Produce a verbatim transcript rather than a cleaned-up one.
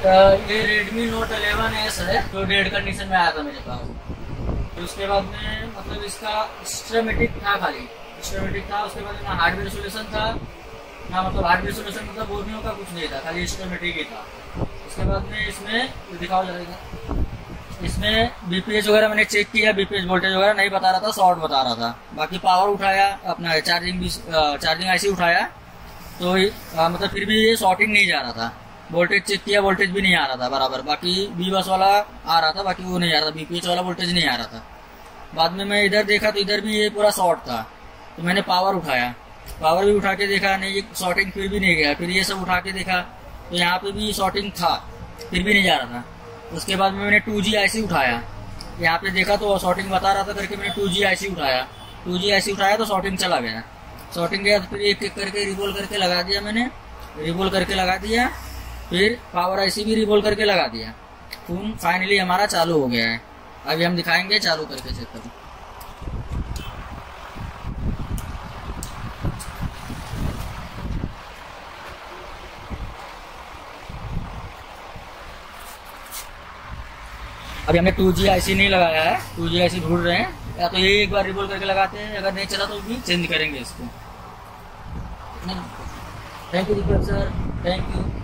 ये Redmi note eleven S है जो डेड कंडीशन में आया था मेरे पास। तो उसके बाद में मतलब इसका सिस्टमेटिक था, खाली सिस्टमेटिक था। उसके बाद में हार्डवेयर सोल्यूशन था ना, मतलब हार्डवेयर सोल्यूशन मतलब बोर्नियो का कुछ नहीं था, खाली सिस्टमेटिक ही था। उसके बाद में इसमें दिखाओ जाएगा, इसमें बीपीएच वगैरह मैंने चेक किया, बीपीएच वोल्टेज वगैरह नहीं बता रहा था, शॉर्ट बता रहा था। बाकी पावर उठाया, अपना चार्जिंग भी चार्जिंग आईसी उठाया तो आ, मतलब फिर भी ये शॉर्टिंग नहीं जा रहा था। वोल्टेज चेक किया, वोल्टेज भी नहीं आ रहा था बराबर। बाकी बी बस वाला आ रहा था, बाकी वो नहीं आ रहा था, बीपीएच वाला वोल्टेज नहीं आ रहा था। बाद में मैं इधर देखा तो इधर भी ये पूरा शॉर्ट था, तो मैंने पावर उठाया, पावर भी उठा के देखा, नहीं शॉर्टिंग फिर भी नहीं गया। फिर ये सब उठा के देखा तो यहाँ पे भी शॉर्टिंग था, फिर भी नहीं जा रहा था। उसके बाद में मैंने टू जी आई सी उठाया, यहाँ पे देखा तो शॉर्टिंग बता रहा था करके मैंने टू जी आई सी उठाया, टू जी आई सी उठाया तो शॉर्टिंग चला गया। शॉर्टिंग गया तो फिर एक एक करके रिवोल्व करके लगा दिया, मैंने रिवोल्व करके लगा दिया। फिर पावर आईसी भी रिवोल्व करके लगा दिया। फोन फाइनली हमारा चालू हो गया है। अभी हम दिखाएंगे चालू करके, चेक करो। अभी हमने टू जी आई सी नहीं लगाया है, टू जी आई सी ढूंढ रहे हैं, या तो ये एक बार रिवोल्व करके लगाते हैं, अगर नहीं चला तो भी चेंज करेंगे इसको। Thank you Deepak sir, thank you.